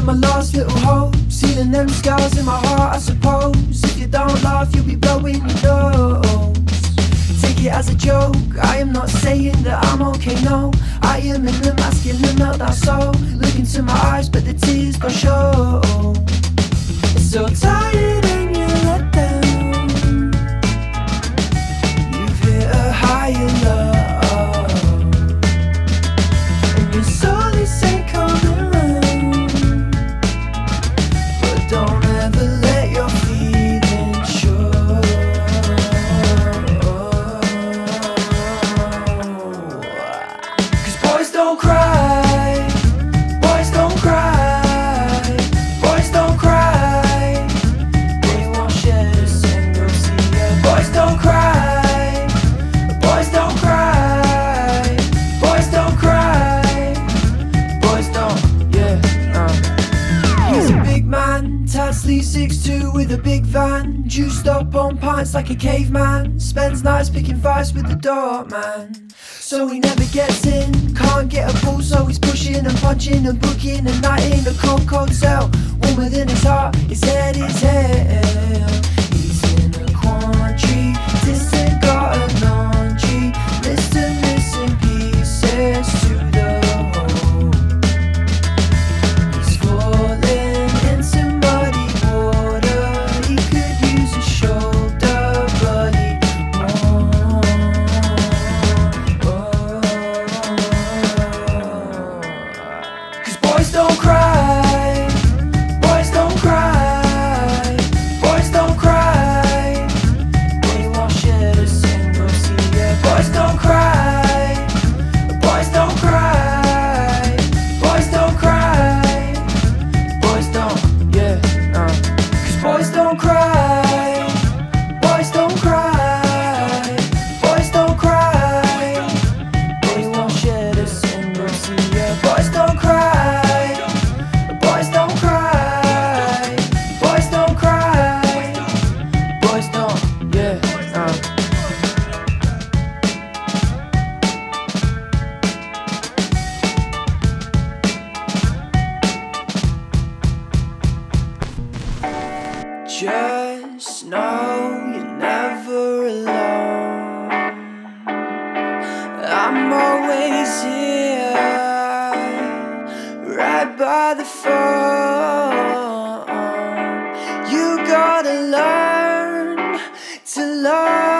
my last little hope, sealing them scars in my heart, I suppose. If you don't laugh, you'll be blowing your nose. Take it as a joke, I am not saying that I'm okay, no. I am in the masculine meltdown soul. Look into my eyes, but the tears gon' show. So tired and you're let down. You've hit a higher low, and your soul is ain't coming round. But don't ever let your feelings show. Cause boys don't cry, boys don't cry, boys don't cry. They won't shed a single tear. Boys don't cry, boys don't cry, boys don't cry, boys don't, yeah. He's a big man, tad sleeve 6'2" with a big van, juiced up on pints like a caveman. Spends nights picking fights with the doorman, so he never gets in. Can't get a ball, so he's pushing and punching and booking a night in a cold, cold cell. Warm within his heart, his head is hell. He's in a quandary, distant, got a laundry list of missing pieces to the whole. He's falling into muddy water. He could use a shoulder, but he won't. Cause boys don't cry, boys don't cry, boys don't cry. They won't shed a single tear. Boys don't cry, boys don't cry, boys don't cry, boys don't, yeah. Cause boys don't cry, boys don't cry, boys don't cry. They won't shed a single tear. Boys don't cry, boys don't cry, boys don't cry, boys don't, yeah. Just know you're never alone. I'm always here, right by the phone. You gotta learn to love